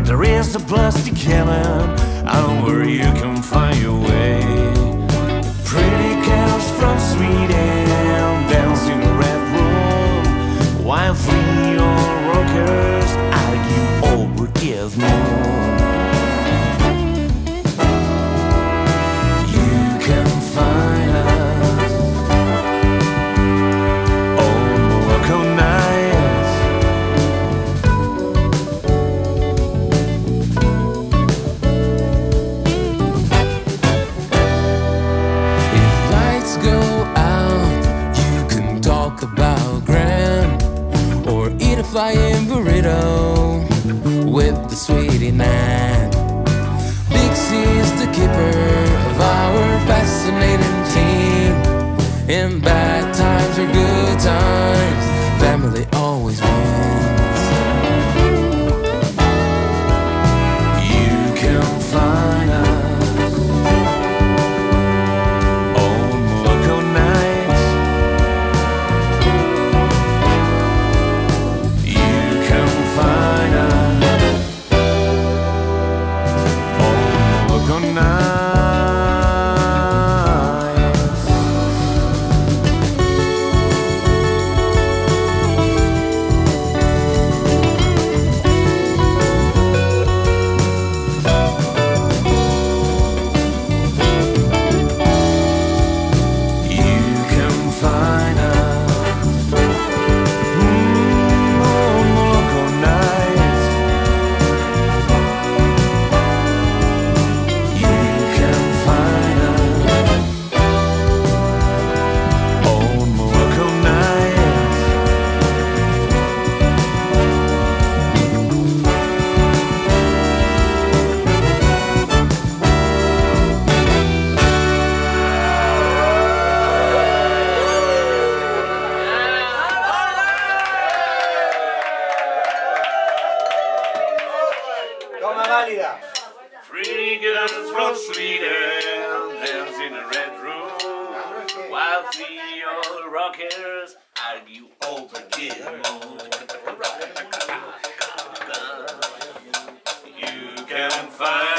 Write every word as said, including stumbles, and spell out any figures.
there is a plastic heaven, I know where you can find your way. Pretty girls from Sweden dance in a red room, while three old rockers argue over give more. You can find us on Moloko Nights. If lights go out, you can talk about grand, or eat a flying burrito with the sweetie night. Big C is the keeper of our fascinating team. In bad times or good times, family always wins. You can find us on Moloko Nights. You can find us on Moloko Nights. You can find us mm, on Moloko Nights. You can find us on Moloko Nights. Toma válida. Pretty girls from Sweden dance in a red room, while three old rockers argue over Gilmore. You can find